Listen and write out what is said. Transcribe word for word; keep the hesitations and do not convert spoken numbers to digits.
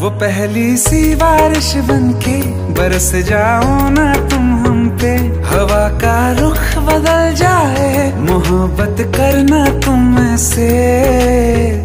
वो पहली सी बारिश बनके बरस जाओ ना तुम हम पे, हवा का रुख बदल जाए मोहब्बत करना तुम से।